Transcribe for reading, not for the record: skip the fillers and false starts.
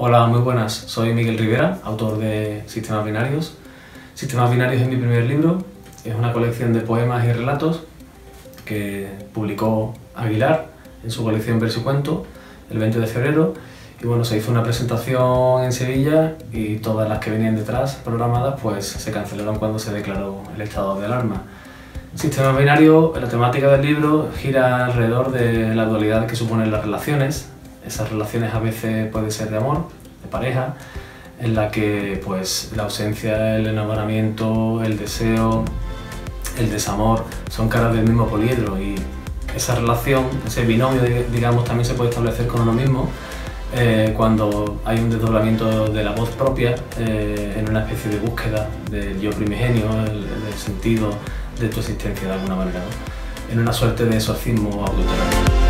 Hola, muy buenas. Soy Miguel Rivera, autor de Sistemas Binarios. Sistemas Binarios es mi primer libro. Es una colección de poemas y relatos que publicó Aguilar en su colección Verso y Cuento el 20 de febrero. Y bueno, se hizo una presentación en Sevilla y todas las que venían detrás programadas pues se cancelaron cuando se declaró el estado de alarma. Sistemas Binarios, la temática del libro gira alrededor de la dualidad que suponen las relaciones. Esas relaciones a veces pueden ser de amor, de pareja, en la que pues la ausencia, el enamoramiento, el deseo, el desamor son caras del mismo poliedro, y esa relación, ese binomio, digamos, también se puede establecer con uno mismo cuando hay un desdoblamiento de la voz propia en una especie de búsqueda del yo primigenio, del sentido de tu existencia de alguna manera, ¿no? En una suerte de exorcismo autoterapia.